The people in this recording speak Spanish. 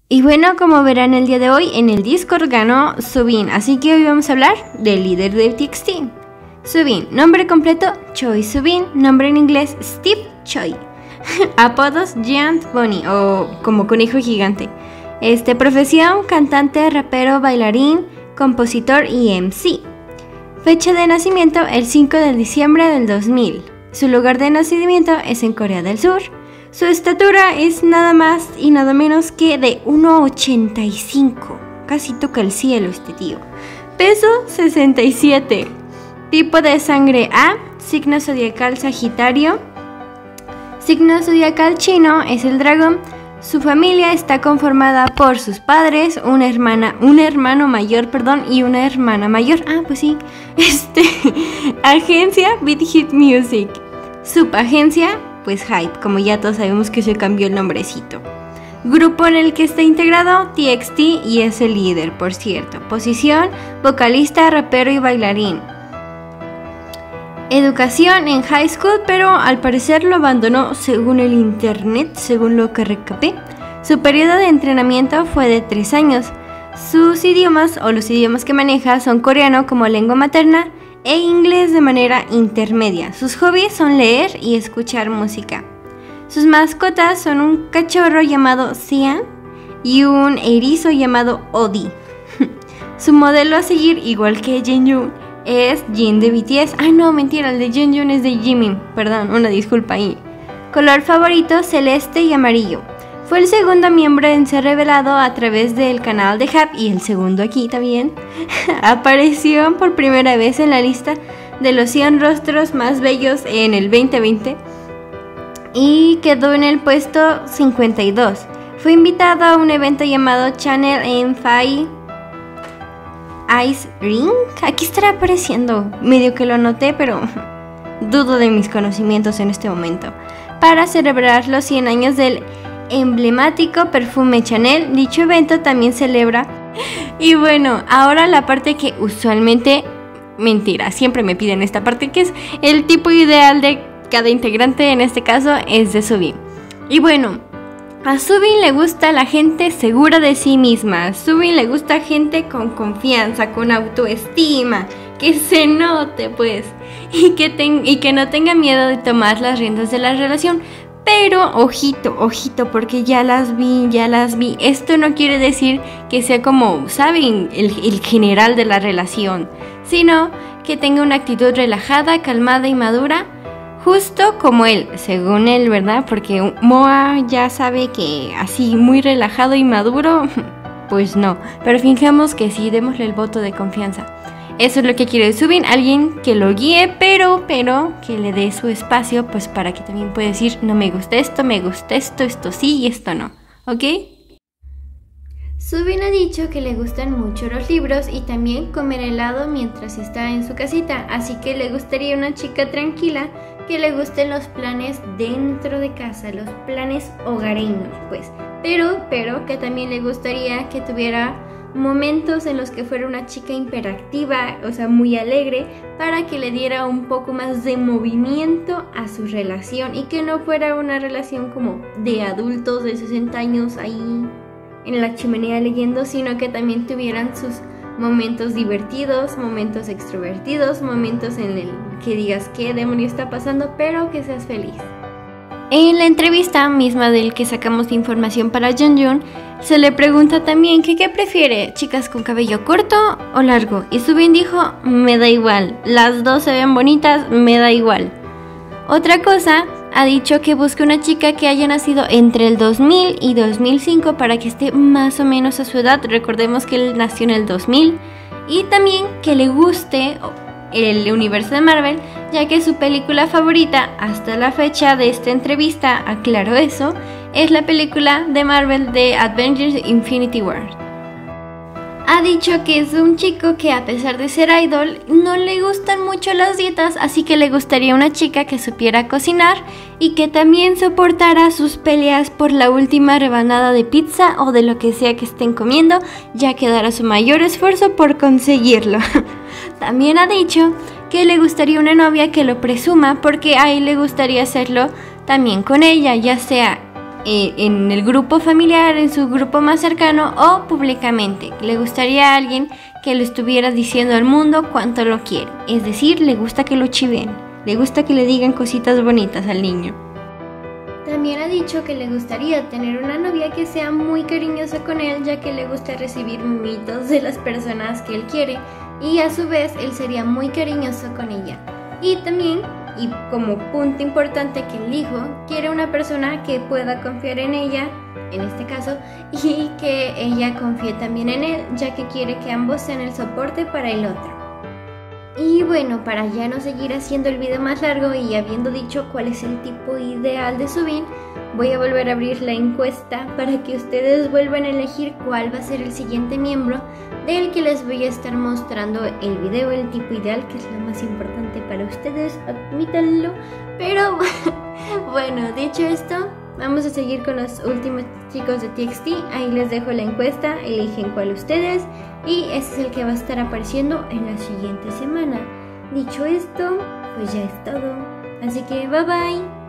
Y bueno, como verán el día de hoy, en el Discord ganó Subin, así que hoy vamos a hablar del líder de TXT. Subin, nombre completo, Choi Subin, nombre en inglés, Steve Choi. Apodos, Giant Bunny, o como conejo gigante. Profesión, cantante, rapero, bailarín, compositor y MC. Fecha de nacimiento, el 5 de diciembre del 2000. Su lugar de nacimiento es en Corea del Sur. Su estatura es nada más y nada menos que de 1,85. Casi toca el cielo este tío. Peso 67. Tipo de sangre A. Signo zodiacal Sagitario. Signo zodiacal chino es el dragón. Su familia está conformada por sus padres, un hermano mayor, y una hermana mayor. Ah, pues sí. Agencia Big Hit Music. Subagencia, pues Hype, como ya todos sabemos que se cambió el nombrecito. Grupo en el que está integrado, TXT, y es el líder, por cierto. Posición, vocalista, rapero y bailarín. Educación en high school, pero al parecer lo abandonó según el internet, según lo que recapé. Su periodo de entrenamiento fue de 3 años. Sus idiomas, o los idiomas que maneja, son coreano como lengua materna e inglés de manera intermedia. Sus hobbies son leer y escuchar música. Sus mascotas son un cachorro llamado Sian y un erizo llamado Odi. Su modelo a seguir, igual que Jin, es Jin de BTS. Ay no, mentira, el de Jin es de Jimin. Perdón, una disculpa ahí. Color favorito, celeste y amarillo. Fue el segundo miembro en ser revelado a través del canal de Hype y el segundo aquí también. Apareció por primera vez en la lista de los 100 rostros más bellos en el 2020 y quedó en el puesto 52. Fue invitado a un evento llamado Channel M5 Ice Ring. Aquí estará apareciendo, medio que lo noté, pero dudo de mis conocimientos en este momento. Para celebrar los 100 años del emblemático perfume Chanel, dicho evento también celebra. Y bueno, ahora la parte que usualmente, mentira, siempre me piden esta parte, que es el tipo ideal de cada integrante, en este caso es de Subin. Y bueno, a Subin le gusta la gente segura de sí misma. A Subin le gusta gente con confianza, con autoestima, que se note pues, y que no tenga miedo de tomar las riendas de la relación. Pero ojito, porque ya las vi. Esto no quiere decir que sea como, ¿saben?, el general de la relación, sino que tenga una actitud relajada, calmada y madura, justo como él, según él, ¿verdad? Porque Moa ya sabe que así muy relajado y maduro, pues no. Pero fingamos que sí, démosle el voto de confianza. Eso es lo que quiere Subin, alguien que lo guíe, pero que le dé su espacio, pues para que también pueda decir, no me gusta esto, esto sí y esto no, ¿ok? Subin ha dicho que le gustan mucho los libros y también comer helado mientras está en su casita, así que le gustaría una chica tranquila, que le gusten los planes dentro de casa, los planes hogareños, pues, pero que también le gustaría que tuviera momentos en los que fuera una chica hiperactiva, o sea, muy alegre, para que le diera un poco más de movimiento a su relación y que no fuera una relación como de adultos de 60 años ahí en la chimenea leyendo, sino que también tuvieran sus momentos divertidos, momentos extrovertidos, momentos en el que digas qué demonio está pasando, pero que seas feliz. En la entrevista misma del que sacamos información para Jun, se le pregunta también que qué prefiere, chicas con cabello corto o largo, y Subin dijo, me da igual, las dos se ven bonitas, me da igual. Otra cosa, ha dicho que busca una chica que haya nacido entre el 2000 y 2005 para que esté más o menos a su edad, recordemos que él nació en el 2000, y también que le guste el universo de Marvel, ya que su película favorita hasta la fecha de esta entrevista, aclaro eso, es la película de Marvel de Avengers Infinity War. Ha dicho que es un chico que a pesar de ser idol no le gustan mucho las dietas, así que le gustaría una chica que supiera cocinar y que también soportara sus peleas por la última rebanada de pizza o de lo que sea que estén comiendo, ya que dará su mayor esfuerzo por conseguirlo. También ha dicho que le gustaría una novia que lo presuma porque a él le gustaría hacerlo también con ella, ya sea en el grupo familiar, en su grupo más cercano o públicamente. Le gustaría a alguien que le estuviera diciendo al mundo cuánto lo quiere. Es decir, le gusta que lo chiven, le gusta que le digan cositas bonitas al niño. También ha dicho que le gustaría tener una novia que sea muy cariñosa con él, ya que le gusta recibir mimitos de las personas que él quiere y a su vez él sería muy cariñoso con ella. Y también, y como punto importante, que el hijo quiere una persona que pueda confiar en ella, en este caso, y que ella confíe también en él, ya que quiere que ambos sean el soporte para el otro. Y bueno, para ya no seguir haciendo el video más largo y habiendo dicho cuál es el tipo ideal de Subin, voy a volver a abrir la encuesta para que ustedes vuelvan a elegir cuál va a ser el siguiente miembro del que les voy a estar mostrando el video, el tipo ideal, que es lo más importante para ustedes, admítanlo. Pero bueno, dicho esto, vamos a seguir con los últimos chicos de TXT. Ahí les dejo la encuesta, eligen cuál ustedes y ese es el que va a estar apareciendo en la siguiente semana. Dicho esto, pues ya es todo. Así que bye bye.